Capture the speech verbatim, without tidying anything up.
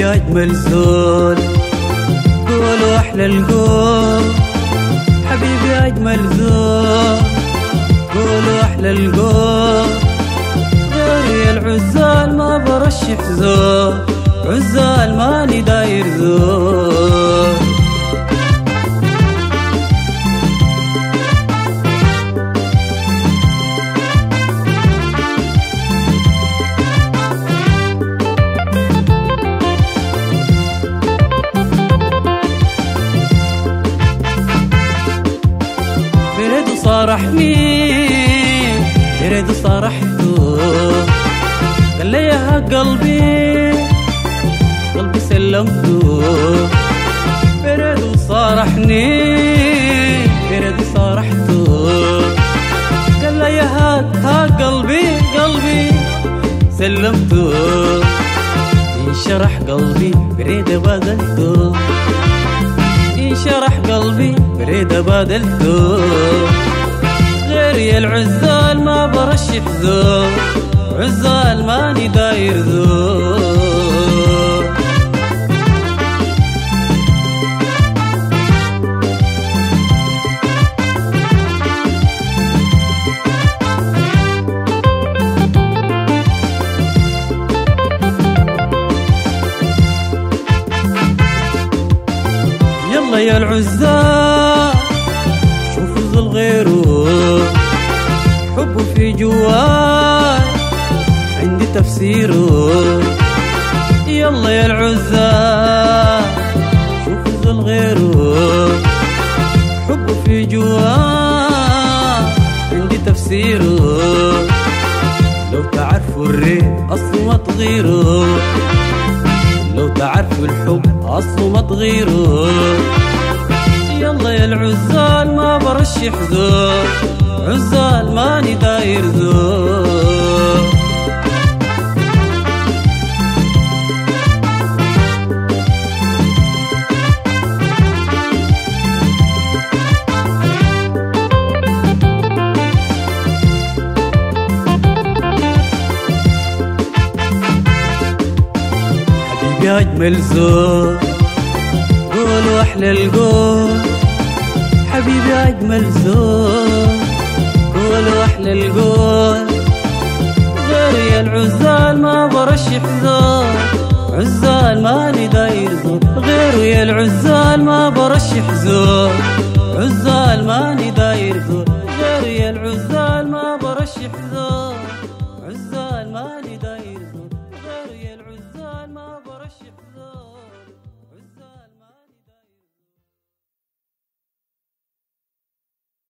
اجمل زول قولوا احلى القول، حبيبي اجمل زول قولوا احلى القول. غيري العزال ما برشح زول، عزال ماني داير زول. صارحني بريد صارحته، قال لي يا قلبي قلبي سلمته. بريد صارحني بريد صارحته، قال لي يا ها قلبي قلبي سلمته. انشرح قلبي بريد بادلته، انشرح قلبي بريد بادلته. غيري العزال ما برشح زول، عزال ماني داير زول. يلا يا العزال شوفوا زول غيره، حبه في جواي عندي تفسيره. يلا يا العزال شوفوا زول غيره، حبه في جواي عندي تفسيره. لو تعرفوا الريح اصله ما تغيره، لو تعرفوا الحب اصله ما تغيره. يلا يا العزال ما برشح زول، عزال ماني داير زول. حبيبي اجمل زول قولوا احلى القول، حبيبي اجمل زول قولوا احلى القول. غيري العزال ما برشح زول، عزال ماني داير زول. غيري العزال ما برشح زول، عزال ماني داير